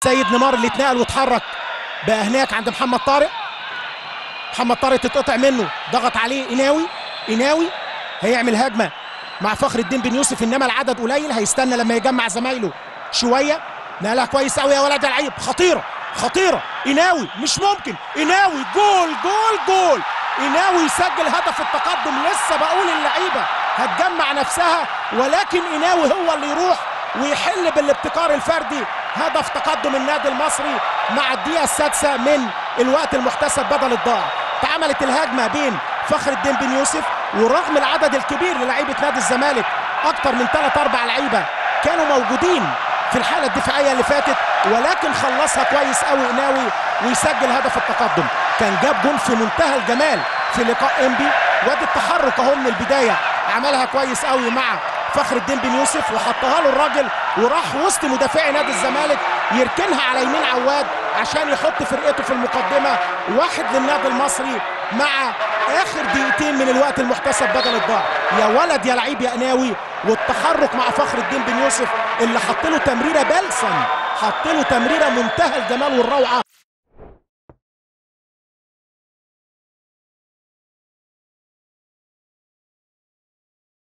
سيد نيمار اللي اتنقل واتحرك بقى هناك عند محمد طارق. محمد طارق تتقطع منه، ضغط عليه قناوي هيعمل هجمه مع فخر الدين بن يوسف، انما العدد قليل، هيستنى لما يجمع زمايله شويه. نقلها كويس قوي يا ولد يا لعيب، خطيره قناوي، مش ممكن، قناوي جول. قناوي يسجل هدف التقدم. لسه بقول اللعيبه هتجمع نفسها، ولكن قناوي هو اللي يروح ويحل بالابتكار الفردي هدف تقدم النادي المصري مع الدقيقه السادسه من الوقت المحتسب بدل الضائع. اتعملت الهجمه بين فخر الدين بن يوسف، ورغم العدد الكبير للاعيبه نادي الزمالك، اكتر من 3-4 لعيبه كانوا موجودين في الحاله الدفاعيه اللي فاتت، ولكن خلصها كويس قوي قناوي ويسجل هدف التقدم. كان جاب جون في منتهى الجمال في لقاء انبي، وادي التحرك اهو من البدايه، عملها كويس قوي مع فخر الدين بن يوسف وحطها له الراجل، وراح وسط مدافعي نادي الزمالك يركنها على يمين عواد عشان يحط فرقته في المقدمه. 1 للنادي المصري مع اخر دقيقتين من الوقت المحتسب بدل الضائع. يا ولد يا لعيب يا قناوي، والتحرك مع فخر الدين بن يوسف اللي حط له تمريره بلسم، حط له تمريره منتهى الجمال والروعه.